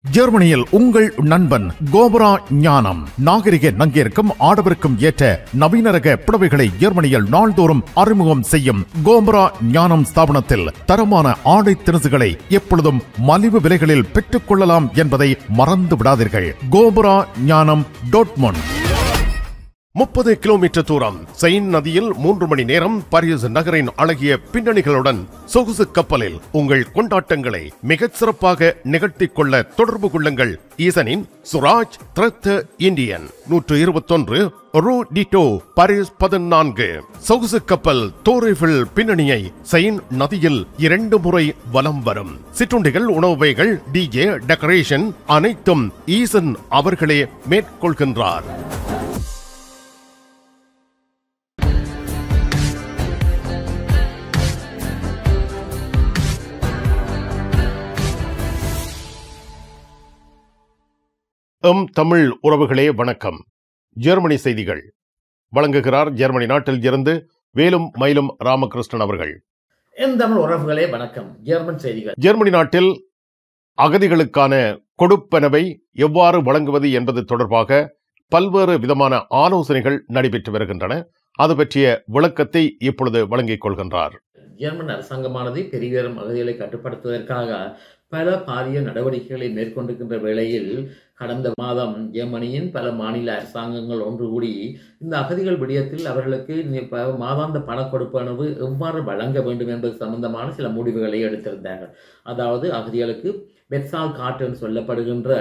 ஜெர்மனியில் உங்கள் நண்பன் கோபரா ஞானம் நாகரிக நங்கிற்கும் ஆடவருக்கும் ஏற்ற நவீன ரக புடவைகளை ஜெர்மனியில் நாள்தோறும் அறிமுகம் செய்யும் கோபரா ஞானம் ஸ்தாபனத்தில் தரமான ஆடை திணுசுகளை எப்பொழுதும் மலிவு விலைகளில் பெற்றுக் கொள்ளலாம் என்பதை மறந்து விடாதீர்கள். கோபரா ஞானம் டாட்மண்ட். 30 கிலோமீட்டர் தூரம் செயின் நதியில் 3 மணி நேரம் பாரிஸ் நகரின் அழகிய பின்னணிகளுடன் சொகுசு கப்பலில் உங்கள் கொண்டாட்டங்களை மிகச் சிறப்பாக நிகழ்த்திக் கொள்ள தொடர்பு கொள்ளுங்கள். ஈசனின் சுராஜ் த்ரெத் இந்தியன் 121 ரூ டிட்டோ பாரிஸ் 14. சொகுசு கப்பல் தோரிஃபில் பின்னணியை செயின் நதியில் 2 முறை வலம் வரும். சிற்றுண்டிகள், உணவு வகைகள், டிஜே, டெக்கரேஷன் அனைத்தும் ஈசன் அவர்களே மேற்கொள்கின்றார். தமிழ் உறவுகளே வணக்கம். ஜெர்மனி செய்திகள் வழங்குகிறார் ஜெர்மனி நாட்டில் இருந்து வேலும் மயிலும் ராமகிருஷ்ணன் அவர்கள். தமிழ் உறவுகளே வணக்கம். ஜெர்மன் செய்திகள். ஜெர்மனி நாட்டில் அகதிகளுக்கான கொடுப்பனவை எவ்வாறு வழங்குவது என்பது தொடர்பாக பல்வேறு விதமான ஆலோசனைகள் நடைபெற்று வருகின்றன. அது பற்றிய விளக்கத்தை இப்பொழுது வழங்கிக் கொள்கின்றார். ஜெர்மன் அரசாங்கமானது பெருவேறும் அகதிகளை கட்டுப்படுத்துவதற்காக பல பாரிய நடவடிக்கைகளை மேற்கொண்டிருக்கின்ற வேளையில் கடந்த மாதம் ஜெர்மனியின் பல மாநில அரசாங்கங்கள் ஒன்று கூடி இந்த அகதிகள் விடயத்தில் அவர்களுக்கு மாதாந்த பண கொடுப்பனவு எவ்வாறு வழங்க வேண்டும் என்பது சம்பந்தமான சில முடிவுகளை எடுத்திருந்தார்கள். அதாவது அகதிகளுக்கு பெட்சால் கார்டு என்று சொல்லப்படுகின்ற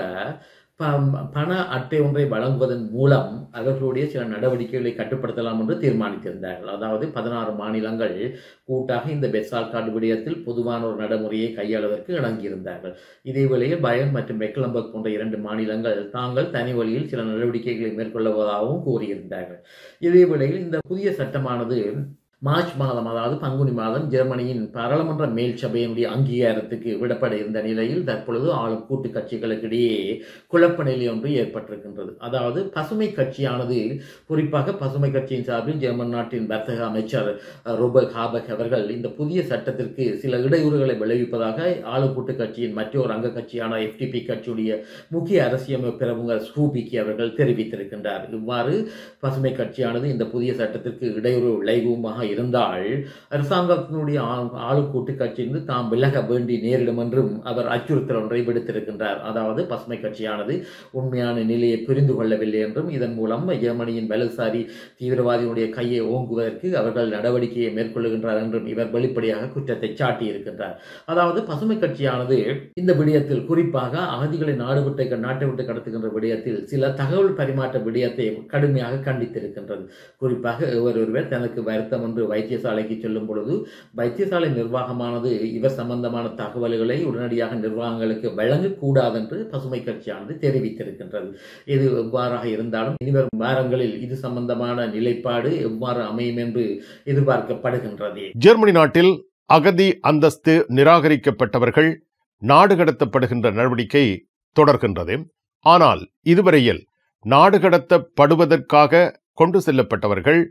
பண அட்டை ஒன்றை வழங்குவதன் மூலம் அவர்களுடைய சில நடவடிக்கைகளை கட்டுப்படுத்தலாம் என்று தீர்மானித்திருந்தார்கள். அதாவது 16 மாநிலங்கள் கூட்டாக இந்த பெட்சால் கார்டு விடயத்தில் பொதுவான ஒரு நடைமுறையை கையாளுவதற்கு இணங்கியிருந்தார்கள். இதே வேளையில் பயன் மற்றும் மெக்லம்பர்க் போன்ற 2 மாநிலங்கள் தாங்கள் தனி வழியில் சில நடவடிக்கைகளை மேற்கொள்வதாகவும் கூறியிருந்தார்கள். இதே வேளையில் இந்த புதிய சட்டமானது மார்ச் மாதம், அதாவது பங்குனி மாதம் ஜெர்மனியின் பாராளுமன்ற மேல் சபையினுடைய அங்கீகாரத்துக்கு விடப்பட இருந்த நிலையில் தற்பொழுது ஆளும் கூட்டு கட்சிகளுக்கிடையே குழப்ப நிலை ஒன்று ஏற்பட்டிருக்கின்றது. அதாவது பசுமை கட்சியானது, குறிப்பாக பசுமை கட்சியின் சார்பில் ஜெர்மன் நாட்டின் வர்த்தக அமைச்சர் ரோபர்ட் ஹாபக் அவர்கள் இந்த புதிய சட்டத்திற்கு சில இடையூறுகளை விளைவிப்பதாக ஆளும் கூட்டு கட்சியின் மற்றொரு அங்க கட்சியான FDP கட்சியுடைய முக்கிய அரசியல் பிரமுகர் ஸ்கூபிக்கி அவர்கள் தெரிவித்திருக்கின்றார். இவ்வாறு பசுமை கட்சியானது இந்த புதிய சட்டத்திற்கு இடையூறு விளைவுமாக இருந்தால் அரசாங்கத்தினுடைய ஆளும் கூட்டு கட்சியிலிருந்து தாம் விலக வேண்டி நேரிடும் என்றும் அவர் அச்சுறுத்தல் ஒன்றை விடுத்திருக்கின்றார். அதாவது பசுமை கட்சியானது உண்மையான நிலையை புரிந்து கொள்ளவில்லை என்றும் இதன் மூலம் ஜெர்மனியின் வலதுசாரி தீவிரவாதிகளுடைய கையை ஓங்குவதற்கு அவர்கள் நடவடிக்கையை மேற்கொள்ளுகின்றார் என்றும் இவர் வெளிப்படையாக குற்றத்தை சாட்டியிருக்கின்றார். அதாவது பசுமை கட்சியானது இந்த விடயத்தில், குறிப்பாக அகதிகளை நாட்டை விட்டு கடத்துகின்ற விடயத்தில் சில தகவல் பரிமாற்ற விடயத்தை கடுமையாக கண்டித்திருக்கின்றது. குறிப்பாக ஒருவர் தனக்கு வருத்தம் என்று வைத்தியசாலைக்கு செல்லும் பொழுது வைத்தியசாலை நிர்வாகமானது இவர் சம்பந்தமான தகவல்களை உடனடியாக நிர்வாகங்களுக்கு வழங்கக்கூடாது என்று பசுமை கட்சியானது தெரிவித்திருக்கின்றது. இது எவ்வாறாக இருந்தாலும் இனிவரும் வாரங்களில் இது சம்பந்தமான நிலைப்பாடு எவ்வாறு அமையும் என்று எதிர்பார்க்கப்படுகின்றது. ஜெர்மனி நாட்டில் அகதி அந்தஸ்து நிராகரிக்கப்பட்டவர்கள் நாடு கடத்தப்படுகின்ற நடவடிக்கை தொடர்கின்றது. ஆனால் இதுவரையில் நாடு கடத்தப்படுவதற்காக கொண்டு செல்லப்பட்டவர்கள்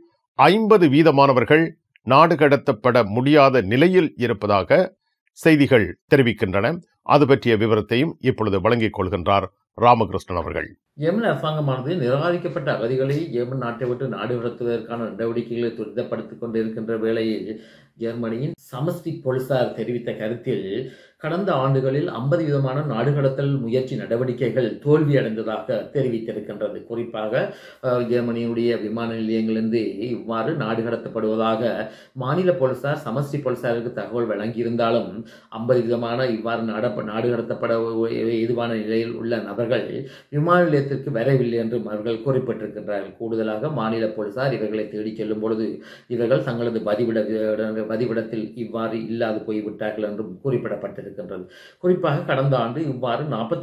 50% நாடு கடத்தப்பட முடியாத நிலையில் இருப்பதாக செய்திகள் தெரிவிக்கின்றன. அது பற்றிய விவரத்தையும் இப்பொழுது வழங்கிக் கொள்கின்றார் ராமகிருஷ்ணன் அவர்கள். ஜெர்மன் அரசாங்கமானது நிராகரிக்கப்பட்ட அகதிகளை ஜெர்மன் நாட்டை விட்டு நாடு கடத்துவதற்கான நடவடிக்கைகளை துரிதப்படுத்திக் கொண்டிருக்கின்ற வேளையில் ஜெர்மனியின் சமஷ்டி போலீசார் தெரிவித்த கருத்தில் கடந்த ஆண்டுகளில் 50% நாடு கடத்தல் முயற்சி நடவடிக்கைகள் தோல்வியடைந்ததாக தெரிவித்திருக்கின்றது. குறிப்பாக ஜெர்மனியுடைய விமான நிலையங்களிலிருந்து இவ்வாறு நாடு கடத்தப்படுவதாக மாநில போலீசார் சமஷ்டி போலீசாருக்கு தகவல் வழங்கியிருந்தாலும் 50% இவ்வாறு நாடு கடத்தப்பட ஏதுவான நிலையில் உள்ள நபர்கள் விமான நிலையத்திற்கு வரவில்லை என்றும் அவர்கள் குறிப்பிட்டிருக்கின்றார்கள். கூடுதலாக மாநில போலீசார் இவர்களை தேடி செல்லும் பொழுது இவர்கள் தங்களது பதிவிடத்தில் இவ்வாறு இல்லாது போய்விட்டார்கள் என்றும் குறிப்பிடப்பட்டிருக்கிறது. குறிப்பாக கடந்த ஆண்டு இவ்வாறு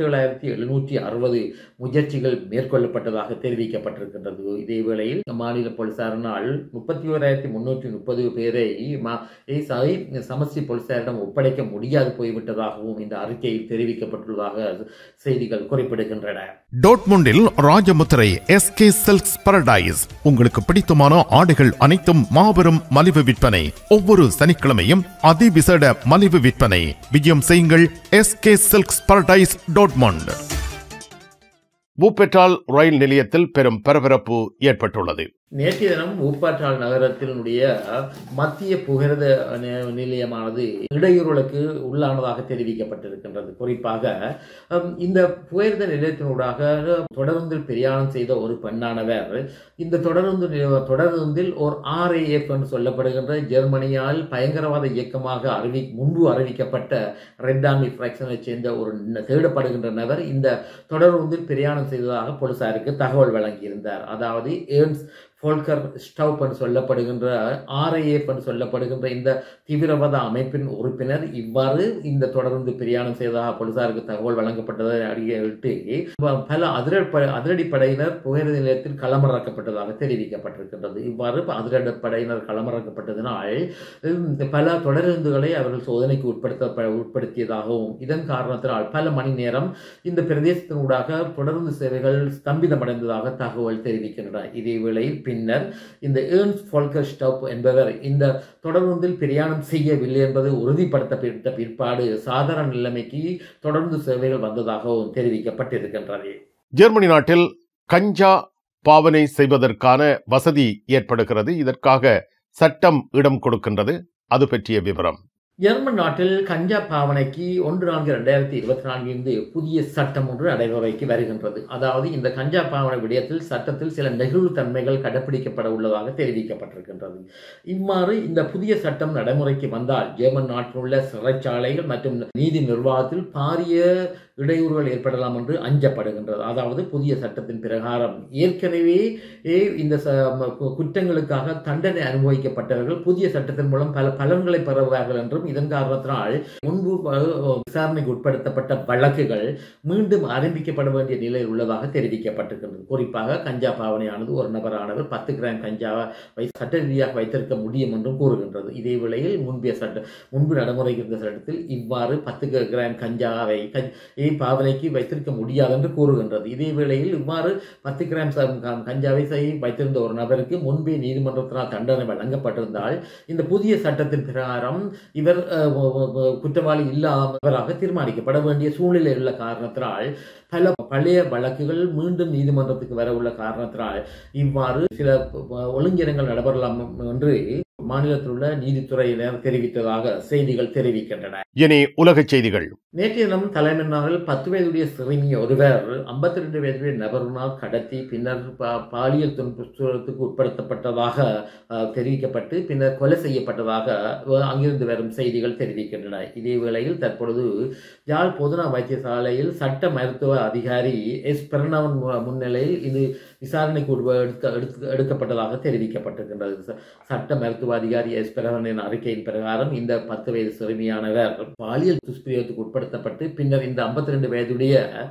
47,760 முயற்சிகள் மேற்கொள்ளப்பட்டதாக தெரிவிக்கப்பட்டிருக்கின்றது. இதே வேளையில் மாநில போலீசாரினால் 31,330 பேரை சமஷ்டி போலீசாரிடம் ஒப்படைக்க முடியாது போய்விட்டதாகவும் இந்த அறிக்கையில் தெரிவிக்கப்பட்டுள்ளதாக செய்திகள் குறிப்பிடுகின்றன. டாட்மண்டில் ராஜமுத்திரை SK சில்க்ஸ் பாரடைஸ் உங்களுக்கு பிடித்தமான ஆடைகள் அனைத்தும் மாபெரும் மலிவு விற்பனை. ஒவ்வொரு ஒவ்வொரு சனிக்கிழமையும் அதிவிசேட மலிவு விற்பனை. விஜயம் செய்யுங்கள் SK Silks Paradise Dortmund. வூப்பேட்டால் ரயில் நிலையத்தில் பெரும் பரபரப்பு ஏற்பட்டுள்ளது. நேற்றைய தினம் வூப்பேட்டால் நகரத்தினுடைய மத்திய புகையிரத நிலையமானது இடையூறுகளுக்கு உள்ளானதாக தெரிவிக்கப்பட்டிருக்கின்றது. குறிப்பாக இந்த புகையிரத நிலையத்தினூடாக தொடர்ந்து பிரயாணம் செய்த ஒரு பெண்ணானவர் இந்த தொடர்ந்தில் ஒரு RAF என்று சொல்லப்படுகின்ற ஜெர்மனியால் பயங்கரவாத இயக்கமாக முன்பு அறிவிக்கப்பட்ட ரெட் ஆர்மி பிராக்ஷனை சேர்ந்த ஒரு தேடப்படுகின்ற நபர் இந்த தொடர்ந்தில் பிரயாணம் செய்ததாக போலீசாருக்கு தகவல் வழங்கியிருந்தார். அதாவது ஏர்ன்ஸ் ஃபோல்கர் ஸ்டவுப் என்று சொல்லப்படுகின்ற RAF என்று சொல்லப்படுகின்ற இந்த தீவிரவாத அமைப்பின் உறுப்பினர் இவ்வாறு இந்த தொடர்ந்து பிரயாணம் செய்ததாக போலீசாருக்கு தகவல் வழங்கப்பட்டதை அறிவிட்டு பல அதிரடிப்படையினர் புகையிரத நிலையத்தில் களமிறக்கப்பட்டதாக தெரிவிக்கப்பட்டிருக்கின்றது. இவ்வாறு அதிரடிப்படையினர் களமிறக்கப்பட்டதனால் பல தொடருந்துகளை அவர்கள் சோதனைக்கு உட்படுத்தியதாகவும் இதன் காரணத்தினால் பல மணி நேரம் இந்த பிரதேசத்தினூடாக தொடர்ந்து சேவைகள் ஸ்தம்பிதமடைந்ததாக தகவல் தெரிவிக்கின்றன. இதே வேளையில் பின்னர் இந்த ஏர்ன்ஸ் ஃபோல்கர் ஸ்டவுப் என்பவர் இந்த தொடர்ந்தில் பிரயாணம் செய்யவில்லை என்பது உறுதிப்படுத்தப்பட்ட பிற்பாடு சாதாரண நிலைமைக்கு தொடர்ந்து சேவைகள் வந்ததாகவும் தெரிவிக்கப்பட்டிருக்கின்றது. ஜெர்மனி நாட்டில் கஞ்சா பாவனை செய்வதற்கான வசதி ஏற்படுகிறது. இதற்காக சட்டம் இடம் கொடுக்கின்றது. அது பற்றிய விவரம். ஜெர்மன் நாட்டில் கஞ்சா பாவனைக்கு 1/4/2024 புதிய சட்டம் ஒன்று நடைமுறைக்கு வருகின்றது. அதாவது இந்த கஞ்சா பாவனை விடயத்தில் சட்டத்தில் சில நெகிழ்வுத்தன்மைகள் கடைபிடிக்கப்பட உள்ளதாக தெரிவிக்கப்பட்டிருக்கின்றது. இவ்வாறு இந்த புதிய சட்டம் நடைமுறைக்கு வந்தால் ஜெர்மன் நாட்டில் உள்ள சிறைச்சாலைகள் மற்றும் நீதி நிர்வாகத்தில் பாரிய இடையூறுகள் ஏற்படலாம் என்று அஞ்சப்படுகின்றது. அதாவது புதிய சட்டத்தின் பிரகாரம் ஏற்கனவே இந்த குற்றங்களுக்காக தண்டனை அனுபவிக்கப்பட்டவர்கள் புதிய சட்டத்தின் மூலம் பல பலன்களை பெறுவார்கள் என்றும் இதன் காரணத்தினால் முன்பு விசாரணைக்கு உட்படுத்தப்பட்ட வழக்குகள் மீண்டும் ஆரம்பிக்கப்பட வேண்டிய நிலையில் உள்ளதாக தெரிவிக்கப்பட்டிருக்கின்றது. குறிப்பாக கஞ்சா பாவனையானது ஒரு நபரானவர் 10 கிராம் கஞ்சாவை சட்ட ரீதியாக வைத்திருக்க முடியும் என்றும் கூறுகின்றது. இதே வேளையில் முன்பு நடைமுறைக்கு இருந்த சட்டத்தில் இவ்வாறு 10 கிராம் கஞ்சாவை பாவனைக்கு வைத்திருக்க முடியாது என்று கூறுகின்றது. இதே வேளையில் இவ்வாறு 10 கிராம் கஞ்சாவை வைத்திருந்த ஒரு நபருக்கு முன்பே நீதிமன்றத்தினால் தண்டனை வழங்கப்பட்டிருந்தால் இந்த புதிய சட்டத்தின் பிரகாரம் இவர் குற்றவாளி இல்லாதவராக தீர்மானிக்கப்பட வேண்டிய சூழ்நிலை உள்ள காரணத்தினால் பல பழைய வழக்குகள் மீண்டும் நீதிமன்றத்துக்கு வர உள்ள காரணத்தினால் இவ்வாறு சில ஒழுங்கினங்கள் நடைபெறலாம் என்று மாநிலத்தில் உள்ள நீதித்துறையினர் தெரிவித்ததாக செய்திகள் தெரிவிக்கின்றன. இனி உலக செய்திகள். நேற்றைய தினம் தலைமன்னாரில் 10 வயதுடைய சிறுமி ஒருவர் 52 வயதுடைய நபருனால் கடத்தி பின்னர் பாலியல் துன்புறுத்தலுக்கு உட்படுத்தப்பட்டதாக தெரிவிக்கப்பட்டு பின்னர் கொலை செய்யப்பட்டதாக அங்கிருந்து வரும் செய்திகள் தெரிவிக்கின்றன. இதே வேளையில் தற்பொழுது யாழ் பொதுநா வைத்தியசாலையில் சட்ட மருத்துவ அதிகாரி எஸ் பிரணவன் முன்னிலையில் இது விசாரணைக்கு எடுக்கப்பட்டதாக தெரிவிக்கப்பட்டிருக்கின்றது. சட்ட மருத்துவ அதிகாரி எஸ் பிரணவனின் அறிக்கையின் பிரகாரம் இந்த 10 வயது சிறுமியானவர் பாலியல் துஷ்பிரயோகத்துக்கு உட்படுத்தப்பட்டு பின்னர் இந்த 52 வயதுடைய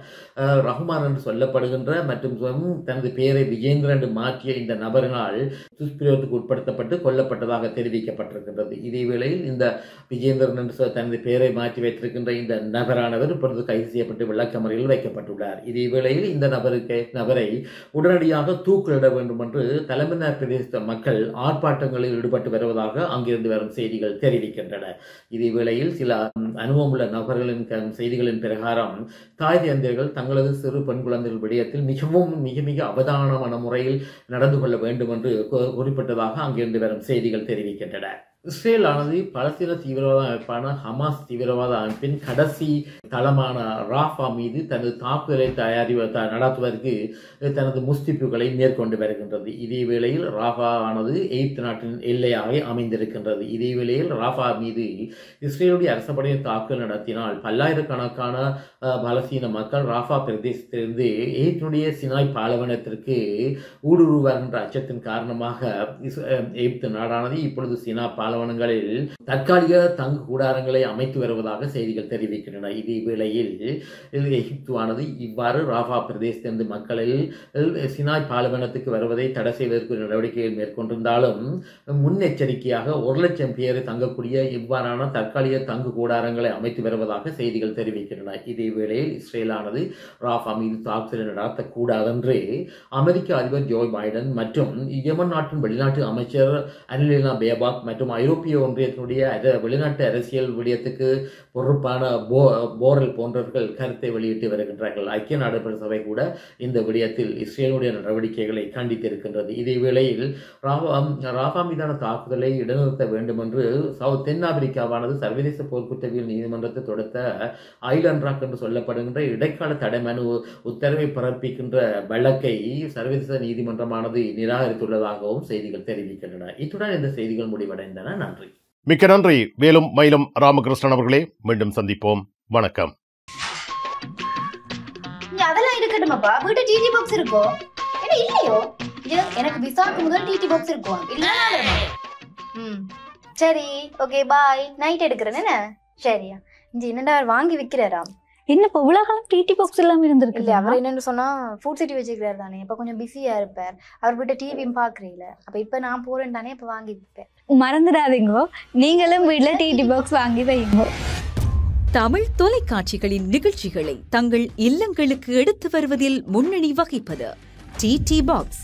ரஹ்மான் என்று சொல்லப்படுகின்ற மற்றும் தனது பெயரை விஜேந்திரன் என்று மாற்றிய இந்த நபரினால் துஷ்பிரயோகத்துக்கு உட்படுத்தப்பட்டு கொல்லப்பட்டதாக தெரிவிக்கப்பட்டிருக்கின்றது. இதே வேளையில் இந்த விஜேந்திரன் என்று தனது பெயரை மாற்றி வைத்திருக்கின்ற இந்த நபரானவர் இப்பொழுது கைது செய்யப்பட்டு விளக்கமறையில் வைக்கப்பட்டுள்ளார். இதே வேளையில் இந்த நபரை உடனடியாக தூக்கிலிட வேண்டும் என்று தலைமன்னார் பிரதேச மக்கள் ஆர்ப்பாட்டங்களில் ஈடுபட்டு வருவதாக அங்கிருந்து வரும் செய்திகள் தெரிவிக்கின்றன. இதே வேளையில் சில அனுபவமுள்ள நபர்களின் செய்திகளின் பிரகாரம் தாய் தந்தையர்கள் தங்களது சிறு பெண் குழந்தைகள் விடயத்தில் மிக மிக அவதானமான முறையில் நடந்து கொள்ள வேண்டும் என்று குறிப்பிட்டதாக அங்கிருந்து வரும் செய்திகள் தெரிவிக்கின்றன. இஸ்ரேல் ஆனது பலஸ்தீன தீவிரவாத அமைப்பான ஹமாஸ் தீவிரவாத அமைப்பின் கடைசி தளமான ராஃபா மீது தனது தாக்குதலை நடத்துவதற்கு தனது முஸ்திப்புகளை மேற்கொண்டு வருகின்றது. இதே வேளையில் ராஃபா ஆனது எகிப்து நாட்டின் எல்லையாக அமைந்திருக்கின்றது. இதே வேளையில் ராஃபா மீது இஸ்ரேலுடைய அரசப்படையின் தாக்குதல் நடத்தினால் பல்லாயிரக்கணக்கான பலஸ்தீன மக்கள் ராஃபா பிரதேசத்திலிருந்து எகிப்துடைய சினாய் பாலைவனத்திற்கு ஊடுருவார்கின்ற அச்சத்தின் காரணமாக எகிப்து நாடானது இப்பொழுது சினா பாலைவனங்களில் தற்காலிக தங்கு கூடாரங்களை அமைத்து வருவதாக செய்திகள் தெரிவிக்கின்றன. இதே வேளையில் எகிப்துவானது இவ்வாறு ராஃபா பிரதேசத்திலிருந்து மக்களில் சினாய் பாலைவனத்துக்கு வருவதை தடை செய்வதற்கு நடவடிக்கைகள் மேற்கொண்டிருந்தாலும் முன்னெச்சரிக்கையாக 1,00,000 பேர் தங்கக்கூடிய இவ்வாறான தற்காலிக தங்கு கூடாரங்களை அமைத்து வருவதாக செய்திகள் தெரிவிக்கின்றன. இதே வேளையில் இஸ்ரேலானது ராஃபா மீது தாக்குதலை நடத்தக்கூடாது என்று அமெரிக்க அதிபர் ஜோ பைடன் மற்றும் யெமன் நாட்டின் வெளிநாட்டு அமைச்சர் அனிலினா பேபாக் மற்றும் ஐரோப்பிய ஒன்றியத்தினுடைய வெளிநாட்டு அரசியல் விடயத்துக்கு பொறுப்பான போரல் போன்றவர்கள் கருத்தை வெளியிட்டு வருகின்றார்கள். ஐக்கிய நாடுகள் சபை கூட இந்த விடயத்தில் இஸ்ரேலுடைய நடவடிக்கைகளை கண்டித்திருக்கின்றது. இதே வேளையில் ராஃபா மீதான தாக்குதலை இடைநிறுத்த வேண்டும் என்று தென்னாப்பிரிக்காவானது சர்வதேச போர்க்குற்றவியல் நீதிமன்றத்தை தொடுத்த ஐலண்ட் ராக் என்று சொல்லப்படுகின்ற இடைக்கால தடை மனு உத்தரவை பிறப்பிக்கின்ற வழக்கை சர்வதேச நீதிமன்றமானது நிராகரித்துள்ளதாகவும் செய்திகள் தெரிவிக்கின்றன. இத்துடன் இந்த செய்திகள் முடிவடைந்தன. நன்றி. மிக்க நன்றி. வேலும் மயிலும் ராமகிருஷ்ணன் அவர்களே, மீண்டும் சந்திப்போம். வணக்கம். அதெல்லாம் இருக்கட்டுமாப்பா, வீட்டு டிடி பாக்ஸ் இருக்கோ இல்லையோ? எனக்கு விசாக்கு முதல் டிடி பாக்ஸ் இருக்கும். சரி, ஓகே, பாய். நைட் எடுக்கிறேன். என்ன சரியா? இங்க என்னடா வாங்கி விற்கிறாராம். என்ன இப்போ உலகம் டிடி பாக்ஸ் எல்லாம் இருந்திருக்கு? இல்ல, அவர் என்னன்னு சொன்னா ஃபுட் சிட்டி வச்சுக்கிறாரு தானே. இப்ப கொஞ்சம் பிஸியா இருப்பார். அவர் வீட்டை டிவியும் பாக்குறீங்கள. அப்ப இப்ப நான் போறேன் தானே, இப்ப வாங்கி விற்பேன். மறந்துடாதீங்கோ, நீங்களும் வீட்டுல டிடி பாக்ஸ் வாங்கி வைங்க. தமிழ் தொலைக்காட்சிகளின் நிகழ்ச்சிகளை தங்கள் இல்லங்களுக்கு எடுத்து வருவதில் முன்னணி வகிப்பது டிடி பாக்ஸ்.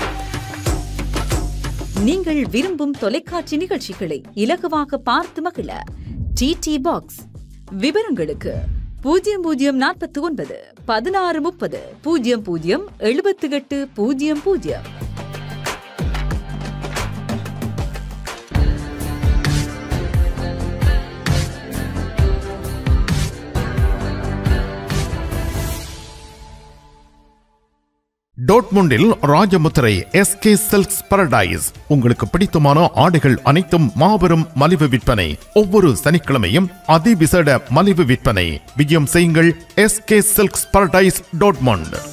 நீங்கள் விரும்பும் தொலைக்காட்சி நிகழ்ச்சிகளை இலகுவாக பார்த்து மகிழ டிடி பாக்ஸ். விவரங்களுக்கு 0049 1630 00 78 00. டோட்முண்டில் ராஜமுத்திரை எஸ்கே சில்க்ஸ் பாரடைஸ். உங்களுக்கு பிடித்தமான ஆடைகள் அனைத்தும் மாபெரும் மலிவு விற்பனை. ஒவ்வொரு சனிக்கிழமையும் அதிவிசேட மலிவு விற்பனை. விஜயம் செய்யுங்கள். SK silks paradise Dortmund.